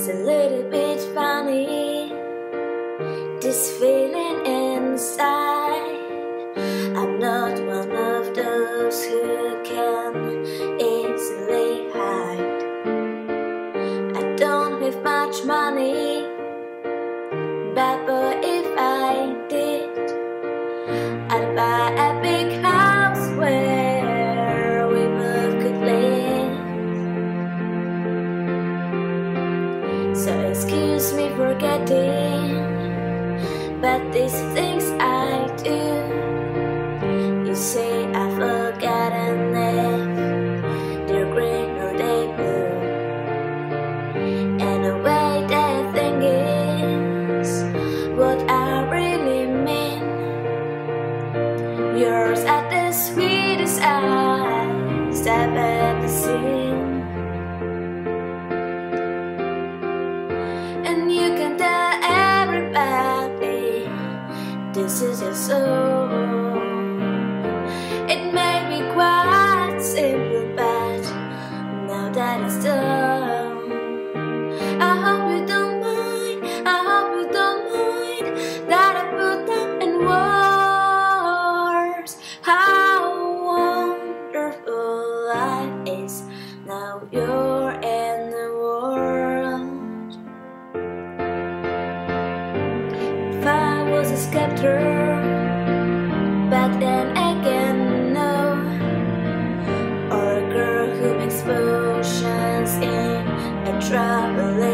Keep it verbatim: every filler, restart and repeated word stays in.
a little bit funny, this feeling inside. I'm not one of those who can easily hide. I don't have much money, but boy, if I did, I'd buy a big house where we both could live. So excuse me for getting, but these things I do, you say I've forgotten if they're green or they blue. And the way that thing is what I really mean. Yours are the sweetest eyes I've ever seen. And you can tell everybody this is your soul. It may be quite simple, but now that it's done, I hope you don't mind, I hope you don't mind that I put them in words. How wonderful life is, now you're in the world. If I was a sculptor, but then again, no. Or a girl who makes potions in a traveling